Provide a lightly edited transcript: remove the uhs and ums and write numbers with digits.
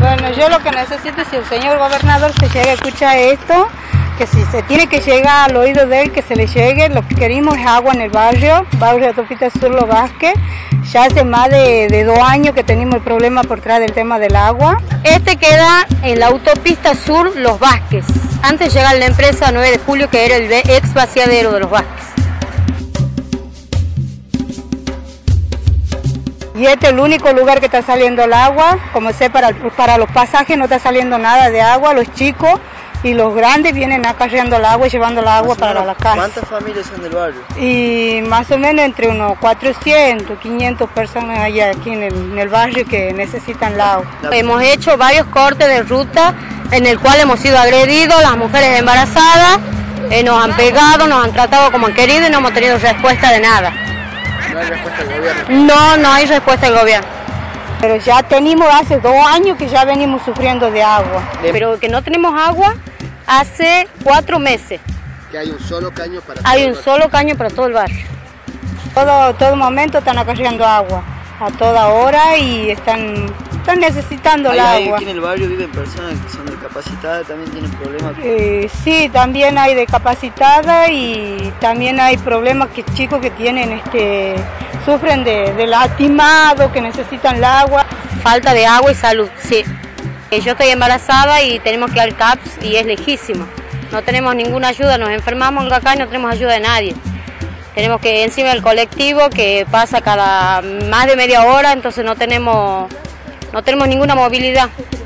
Bueno, yo lo que necesito, si el señor gobernador se llega a escuchar esto, que si se tiene que llegar al oído de él, que se le llegue. Lo que queremos es agua en el barrio Autopista Sur Los Vázquez. Ya hace más de 2 años que tenemos el problema por trás del tema del agua. Este queda en la Autopista Sur Los Vázquez, antes de llegar a la empresa 9 de julio, que era el ex vaciadero de Los Vázquez. Y este es el único lugar que está saliendo el agua. Como sé, para los pasajes no está saliendo nada de agua. Los chicos y los grandes vienen acarreando el agua y llevando el agua para la casa. ¿Cuántas familias son del barrio? Y más o menos entre unos 400, 500 personas hay aquí en el barrio que necesitan el agua. Hemos hecho varios cortes de ruta en el cual hemos sido agredidos, las mujeres embarazadas, nos han pegado, nos han tratado como han querido y no hemos tenido respuesta de nada. ¿No hay respuesta del gobierno? No hay respuesta del gobierno. Pero ya tenemos hace 2 años que ya venimos sufriendo de agua. Pero que no tenemos agua hace 4 meses. Que hay un solo caño para Hay un solo caño para todo el barrio. Todo momento están acarreando agua, a toda hora, y están necesitando el agua. Aquí en el barrio viven personas que son discapacitadas, también tienen problemas. Sí, también hay discapacitadas y también hay problemas que chicos que tienen, sufren de lastimado, que necesitan el agua. Falta de agua y salud, sí. Yo estoy embarazada y tenemos que ir al CAPS y es lejísimo. No tenemos ninguna ayuda, nos enfermamos acá y no tenemos ayuda de nadie. Tenemos que encima del colectivo que pasa cada más de media hora, entonces no tenemos ninguna movilidad.